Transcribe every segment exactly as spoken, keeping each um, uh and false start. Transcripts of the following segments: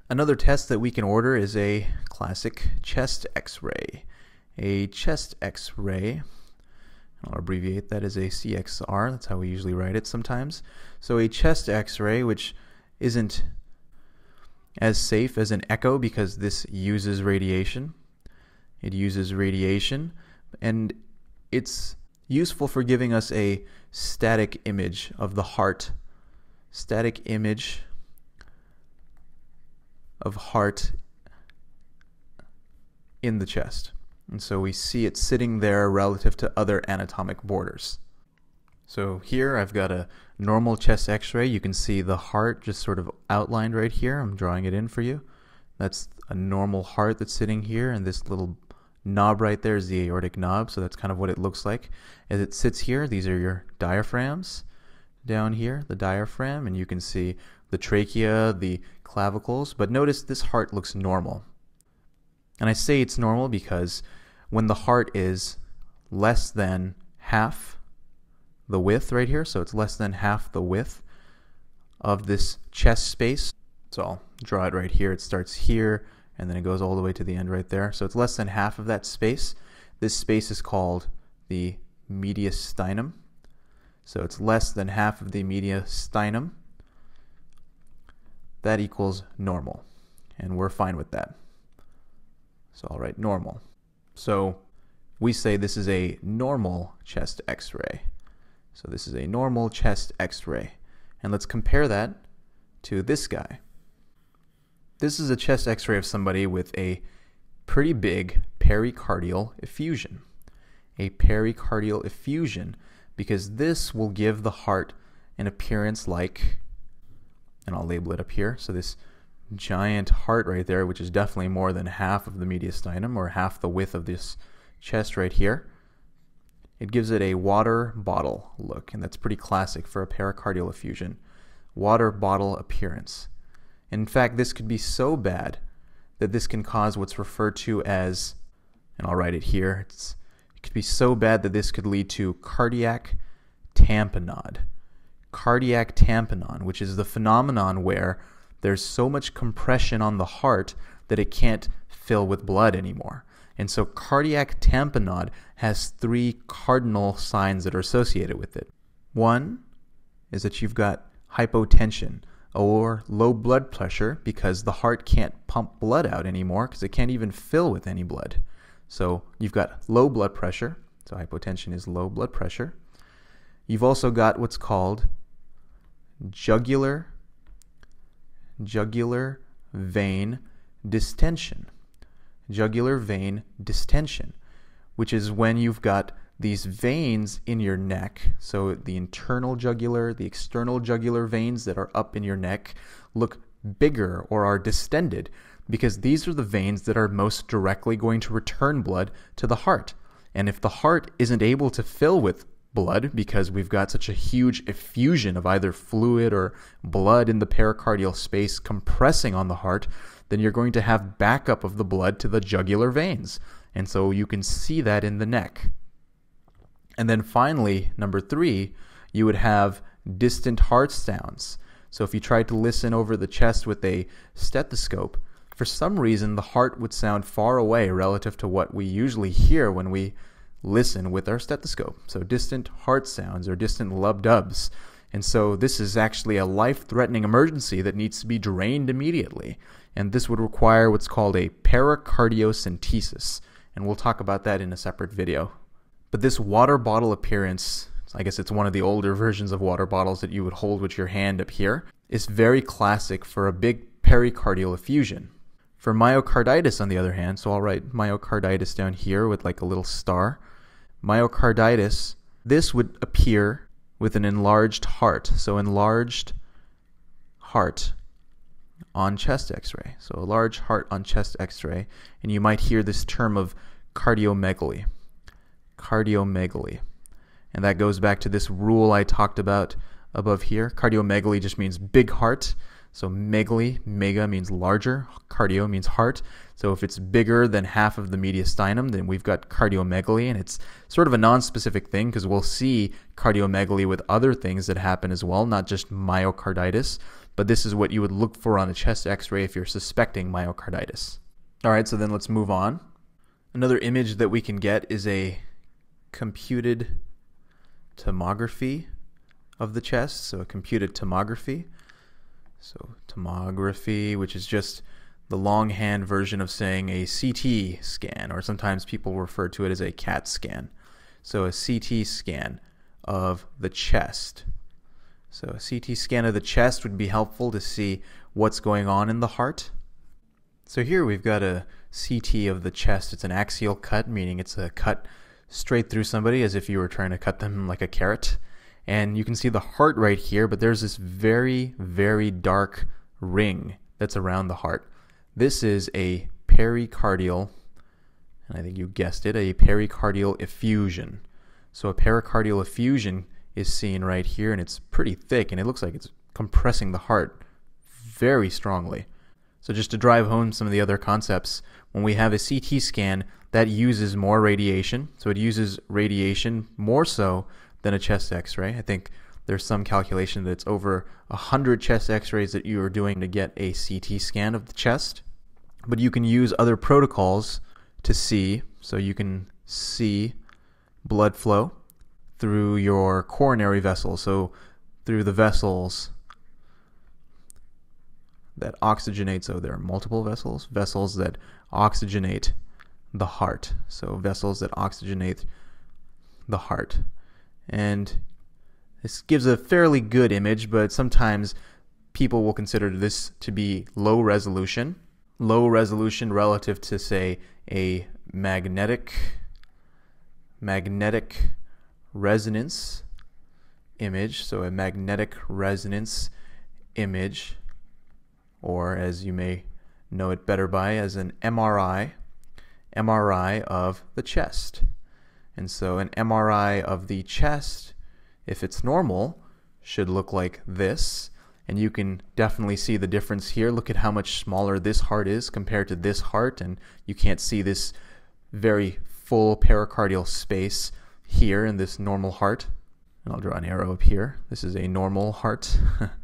Another test that we can order is a classic chest x-ray. A chest x-ray, I'll abbreviate that as a C X R, that's how we usually write it sometimes. So a chest x-ray, which isn't as safe as an echo because this uses radiation. It uses radiation, and it's useful for giving us a static image of the heart. Static image of heart in the chest. And so we see it sitting there relative to other anatomic borders. So here I've got a normal chest x-ray. You can see the heart just sort of outlined right here. I'm drawing it in for you. That's a normal heart that's sitting here, and this little knob right there is the aortic knob, so that's kind of what it looks like. As it sits here, these are your diaphragms. Down here, the diaphragm, and you can see the trachea, the clavicles, but notice this heart looks normal. And I say it's normal because when the heart is less than half the width right here, so it's less than half the width of this chest space, so I'll draw it right here. It starts here, and then it goes all the way to the end right there. So it's less than half of that space. This space is called the mediastinum. So it's less than half of the mediastinum. That equals normal, and we're fine with that. So I'll write normal. So we say this is a normal chest x-ray. So this is a normal chest x-ray. And let's compare that to this guy. This is a chest x-ray of somebody with a pretty big pericardial effusion. A pericardial effusion, because this will give the heart an appearance like, and I'll label it up here, so this giant heart right there, which is definitely more than half of the mediastinum, or half the width of this chest right here, it gives it a water bottle look, and that's pretty classic for a pericardial effusion. Water bottle appearance. In fact, this could be so bad that this can cause what's referred to as, and I'll write it here, it's, it could be so bad that this could lead to cardiac tamponade. Cardiac tamponade, which is the phenomenon where there's so much compression on the heart that it can't fill with blood anymore. And so cardiac tamponade has three cardinal signs that are associated with it. One is that you've got hypotension, or low blood pressure, because the heart can't pump blood out anymore because it can't even fill with any blood. So you've got low blood pressure, so hypotension is low blood pressure. You've also got what's called jugular, jugular vein distension. Jugular vein distension, which is when you've got these veins in your neck, so the internal jugular, the external jugular veins that are up in your neck look bigger or are distended, because these are the veins that are most directly going to return blood to the heart. And if the heart isn't able to fill with blood because we've got such a huge effusion of either fluid or blood in the pericardial space compressing on the heart, then you're going to have backup of the blood to the jugular veins. And so you can see that in the neck. And then finally, number three, you would have distant heart sounds. So if you tried to listen over the chest with a stethoscope, for some reason the heart would sound far away relative to what we usually hear when we listen with our stethoscope. So distant heart sounds or distant lub-dubs. And so this is actually a life-threatening emergency that needs to be drained immediately. And this would require what's called a pericardiocentesis. And we'll talk about that in a separate video. But this water bottle appearance, I guess it's one of the older versions of water bottles that you would hold with your hand up here, is very classic for a big pericardial effusion. For myocarditis, on the other hand, so I'll write myocarditis down here with like a little star. Myocarditis, this would appear with an enlarged heart. So enlarged heart on chest x-ray. So a large heart on chest x-ray. And you might hear this term of cardiomegaly. Cardiomegaly. And that goes back to this rule I talked about above here. Cardiomegaly just means big heart. So megaly, mega means larger, cardio means heart. So if it's bigger than half of the mediastinum, then we've got cardiomegaly, and it's sort of a non-specific thing because we'll see cardiomegaly with other things that happen as well, not just myocarditis. but this is what you would look for on a chest x-ray if you're suspecting myocarditis. All right, so then let's move on. Another image that we can get is a computed tomography of the chest, so a computed tomography. So tomography, which is just the longhand version of saying a C T scan, or sometimes people refer to it as a CAT scan. So a C T scan of the chest. So a C T scan of the chest would be helpful to see what's going on in the heart. So here we've got a C T of the chest. It's an axial cut, meaning it's a cut straight through somebody as if you were trying to cut them like a carrot. And you can see the heart right here, but there's this very, very dark ring that's around the heart. This is a pericardial, and I think you guessed it, a pericardial effusion. So a pericardial effusion is seen right here, and it's pretty thick, and it looks like it's compressing the heart very strongly. So just to drive home some of the other concepts, when we have a C T scan, that uses more radiation. So it uses radiation more so than a chest x-ray. I think there's some calculation that it's over one hundred chest x-rays that you are doing to get a C T scan of the chest. But you can use other protocols to see, so you can see blood flow through your coronary vessels, so through the vessels that oxygenate, so there are multiple vessels, vessels that oxygenate the heart, so vessels that oxygenate the heart. And this gives a fairly good image, but sometimes people will consider this to be low resolution. Low resolution relative to, say, a magnetic magnetic resonance image, so a magnetic resonance image, or as you may know it better by, as an M R I, M R I of the chest. And so an M R I of the chest, if it's normal, should look like this. And you can definitely see the difference here. Look at how much smaller this heart is compared to this heart, and you can't see this very full pericardial space here in this normal heart. And I'll draw an arrow up here. This is a normal heart.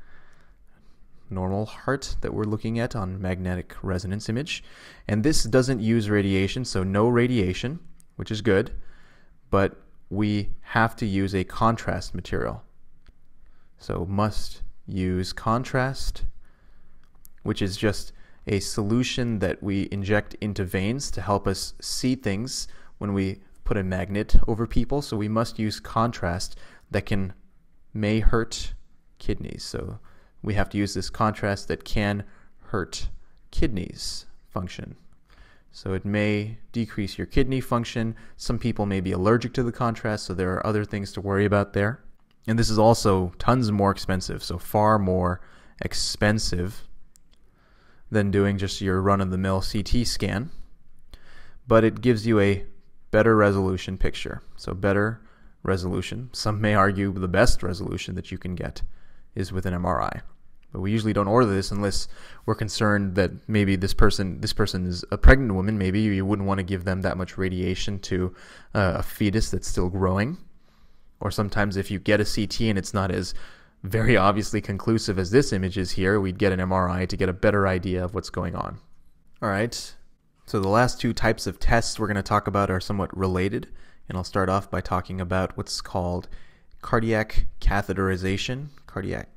Normal heart that we're looking at on magnetic resonance image. And this doesn't use radiation, so no radiation, which is good, but we have to use a contrast material. So must use contrast, which is just a solution that we inject into veins to help us see things when we put a magnet over people. So we must use contrast that can may hurt kidneys. So we have to use this contrast that can hurt kidneys function. So it may decrease your kidney function. Some people may be allergic to the contrast, so there are other things to worry about there. And this is also tons more expensive, so far more expensive than doing just your run-of-the-mill C T scan. But it gives you a better resolution picture. So better resolution. Some may argue the best resolution that you can get is with an M R I. But we usually don't order this unless we're concerned that maybe this person this person is a pregnant woman. Maybe you wouldn't want to give them that much radiation to uh, a fetus that's still growing. Or sometimes if you get a C T and it's not as very obviously conclusive as this image is here, we'd get an M R I to get a better idea of what's going on. All right, so the last two types of tests we're going to talk about are somewhat related, and I'll start off by talking about what's called cardiac catheterization, cardiac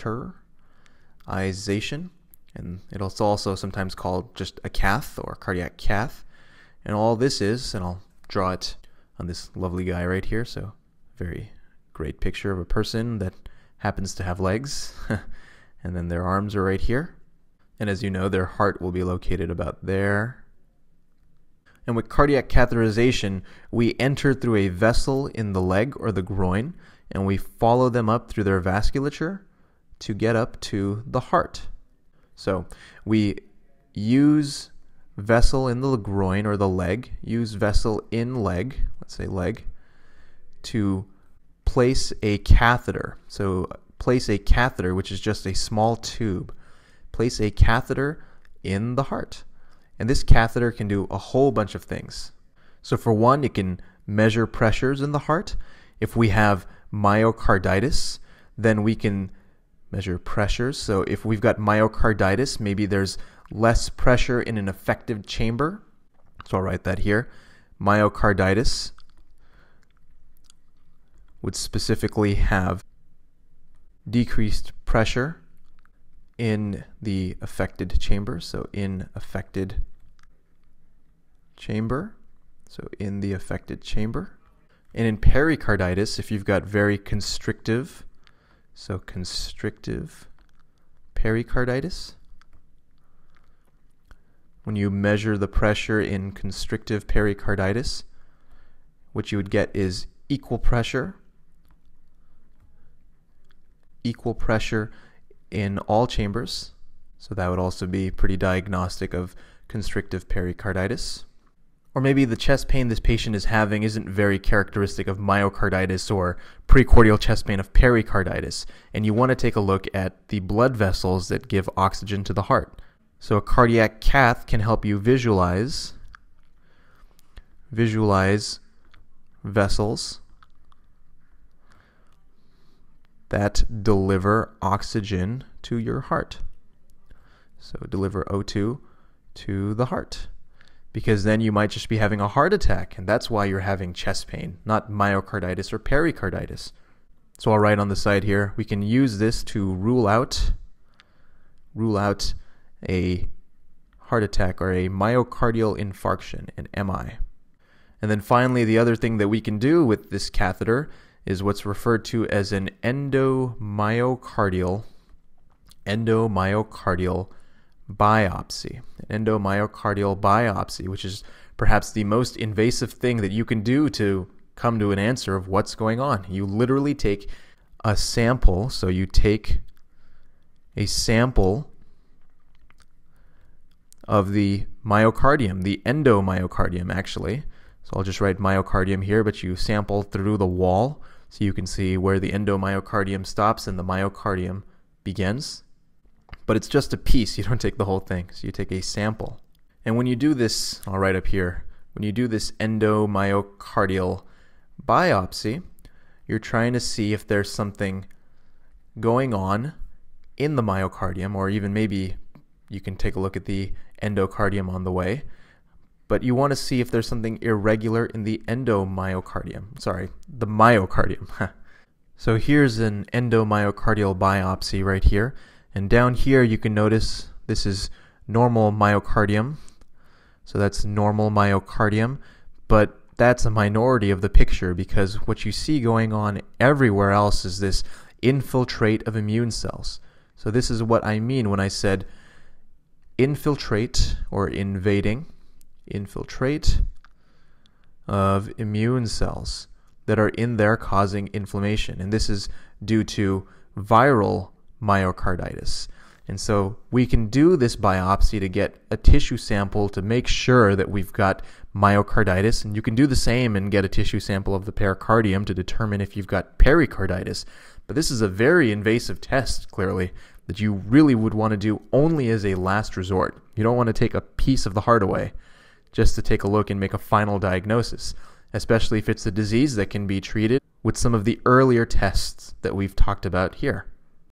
catheterization, and it's also sometimes called just a cath or cardiac cath. And all this is, and I'll draw it on this lovely guy right here, so very great picture of a person that happens to have legs, and then their arms are right here. And as you know, their heart will be located about there. And with cardiac catheterization, we enter through a vessel in the leg or the groin, and we follow them up through their vasculature to get up to the heart. So we use vessel in the groin or the leg, use vessel in leg, let's say leg, to place a catheter. So place a catheter, which is just a small tube. Place a catheter in the heart. And this catheter can do a whole bunch of things. So for one, it can measure pressures in the heart. If we have myocarditis, then we can measure pressures. So if we've got myocarditis, maybe there's less pressure in an affected chamber. So I'll write that here. Myocarditis would specifically have decreased pressure in the affected chamber. So in affected chamber. So in the affected chamber. And in pericarditis, if you've got very constrictive, so constrictive pericarditis, when you measure the pressure in constrictive pericarditis, what you would get is equal pressure, equal pressure in all chambers. So that would also be pretty diagnostic of constrictive pericarditis. Or maybe the chest pain this patient is having isn't very characteristic of myocarditis or precordial chest pain of pericarditis, and you want to take a look at the blood vessels that give oxygen to the heart. So a cardiac cath can help you visualize, visualize vessels that deliver oxygen to your heart. So deliver O two to the heart. Because then you might just be having a heart attack, and that's why you're having chest pain, not myocarditis or pericarditis. So I'll write on the side here, we can use this to rule out, rule out a heart attack or a myocardial infarction, an M I. And then finally, the other thing that we can do with this catheter is what's referred to as an endomyocardial, endomyocardial biopsy, an endomyocardial biopsy, which is perhaps the most invasive thing that you can do to come to an answer of what's going on. You literally take a sample, so you take a sample of the myocardium, the endomyocardium actually. So I'll just write myocardium here, but you sample through the wall so you can see where the endomyocardium stops and the myocardium begins. But it's just a piece, you don't take the whole thing, so you take a sample. And when you do this, I'll write up here, when you do this endomyocardial biopsy, you're trying to see if there's something going on in the myocardium, or even maybe you can take a look at the endocardium on the way, but you want to see if there's something irregular in the endomyocardium, sorry, the myocardium. So here's an endomyocardial biopsy right here. And down here you can notice this is normal myocardium. So that's normal myocardium, but that's a minority of the picture because what you see going on everywhere else is this infiltrate of immune cells. So this is what I mean when I said infiltrate or invading, infiltrate of immune cells that are in there causing inflammation. And this is due to viral myocarditis. And so we can do this biopsy to get a tissue sample to make sure that we've got myocarditis, and you can do the same and get a tissue sample of the pericardium to determine if you've got pericarditis. But this is a very invasive test, clearly, that you really would want to do only as a last resort. You don't want to take a piece of the heart away just to take a look and make a final diagnosis, especially if it's a disease that can be treated with some of the earlier tests that we've talked about here.